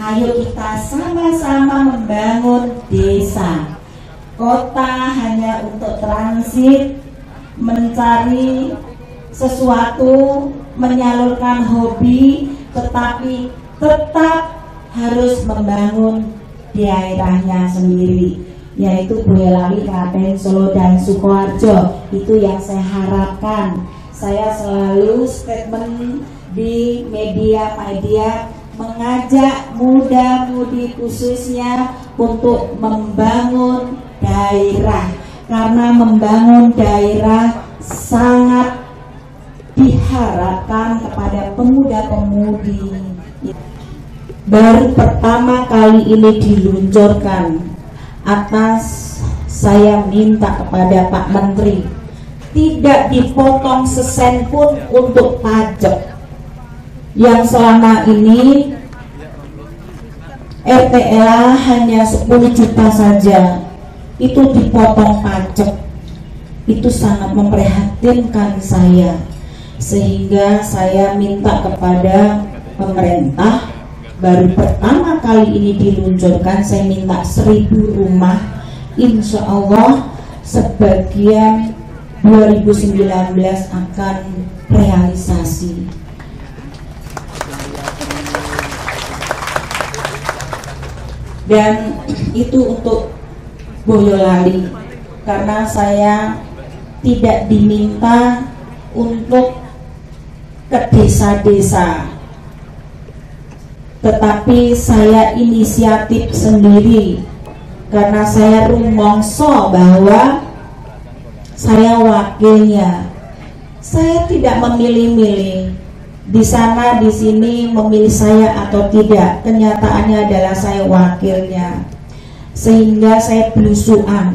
Ayo kita sama-sama membangun desa. Kota hanya untuk transit, mencari sesuatu, menyalurkan hobi, tetapi tetap harus membangun daerahnya sendiri, yaitu Boyolali, Klaten, Solo, dan Sukoharjo. Itu yang saya harapkan. Saya selalu statement di media mengajak muda-mudi khususnya untuk membangun daerah, karena membangun daerah sangat diharapkan kepada pemuda-pemudi. Baru pertama kali ini diluncurkan, atas saya minta kepada Pak Menteri tidak dipotong sesen pun untuk pajak. Yang selama ini RTLA hanya 10 juta saja itu dipotong pajak. Itu sangat memprihatinkan saya, sehingga saya minta kepada pemerintah, baru pertama kali ini diluncurkan, saya minta 1000 rumah, insya Allah sebagian 2019 akan realisasi. Dan itu untuk Boyolali, karena saya tidak diminta untuk ke desa-desa, tetapi saya inisiatif sendiri, karena saya rumongso bahwa saya wakilnya. Saya tidak memilih-milih di sana di sini memilih saya atau tidak. Kenyataannya adalah saya wakilnya, sehingga saya belusuan.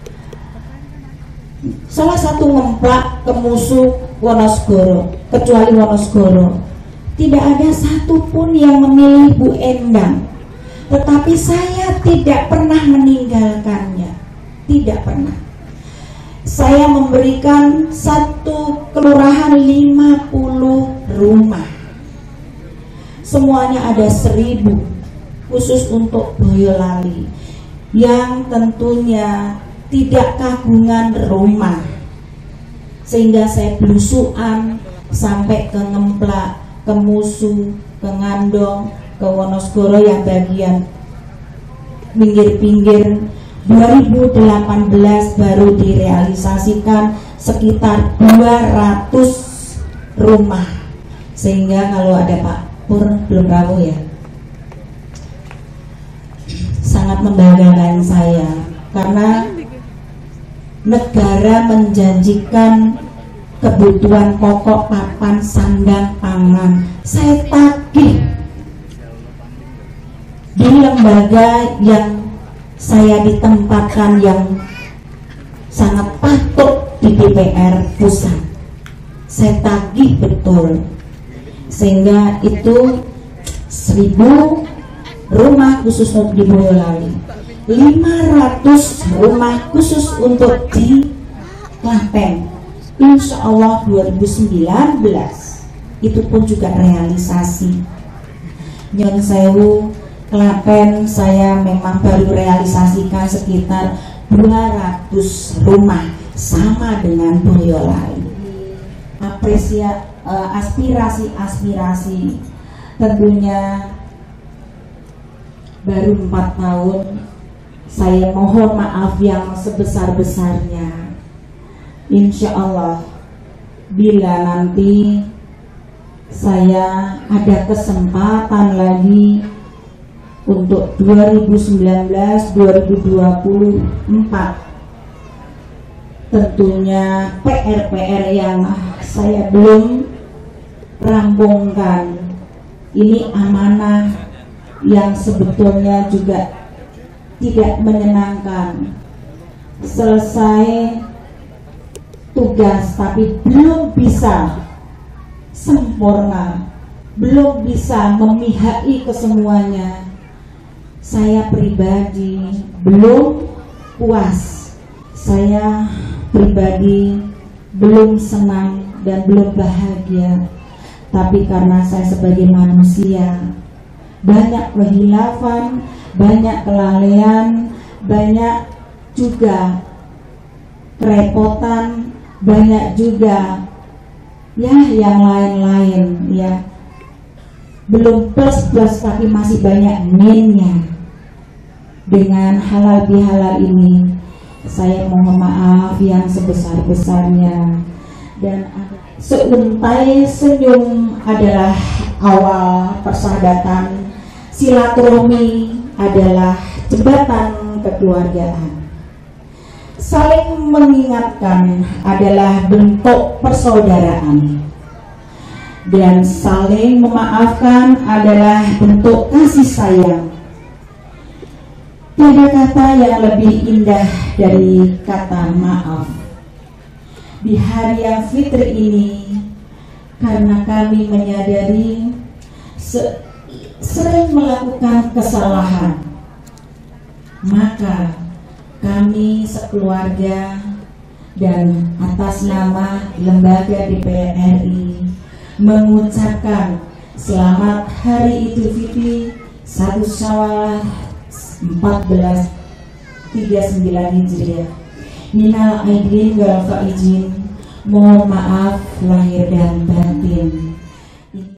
Salah satu ngemplak ke musuh Wonosgoro, kecuali Wonosgoro, tidak ada satupun yang memilih Bu Endang, tetapi saya tidak pernah meninggalkannya, tidak pernah. Saya memberikan satu kelurahan 50 rumah, semuanya ada 1000 khusus untuk Boyolali, yang tentunya tidak kagungan rumah, sehingga saya belusuan sampai ke Ngemplak, ke Musuh, ke Ngandong, ke Wonosgoro yang bagian pinggir-pinggir. 2018 baru direalisasikan sekitar 200 rumah, sehingga kalau ada Pak Pur belum ramu ya, sangat membanggakan saya, karena negara menjanjikan kebutuhan pokok papan sandang pangan, saya tagih di lembaga yang saya ditempatkan yang sangat patut di DPR pusat, saya tagih betul, sehingga itu 1000 rumah khusus untuk di Boyolali, 500 rumah khusus untuk di Klaten. Insya Allah 2019 itu pun juga realisasi. Nyon sewu, Klaten saya memang baru realisasikan sekitar 200 rumah, sama dengan Boyolali. Aspirasi tentunya baru 4 tahun, saya mohon maaf yang sebesar-besarnya. Insya Allah bila nanti saya ada kesempatan lagi untuk 2019-2024, tentunya PR-PR yang saya belum rampungkan, ini amanah yang sebetulnya juga tidak menyenangkan. Selesai tugas tapi belum bisa sempurna, belum bisa memihaki kesemuanya. Saya pribadi belum puas, saya pribadi belum senang dan belum bahagia. Tapi karena saya sebagai manusia banyak kehilafan, banyak kelalaian, banyak juga kerepotan, banyak juga ya yang lain-lain ya. Belum plus tapi masih banyak minusnya. Dengan halal bihalal ini saya mohon maaf yang sebesar-besarnya. Dan seuntai senyum adalah awal persahabatan, silaturahmi adalah jembatan kekeluargaan, saling mengingatkan adalah bentuk persaudaraan, dan saling memaafkan adalah bentuk kasih sayang. Tiada kata yang lebih indah dari kata maaf di hari yang fitri ini, karena kami menyadari sering melakukan kesalahan, maka kami sekeluarga dan atas nama Lembaga DPR RI mengucapkan selamat Hari Idul Fitri 1 Syawal 1439 Hijriah. Minal aidin wal faizin, mohon maaf lahir dan batin.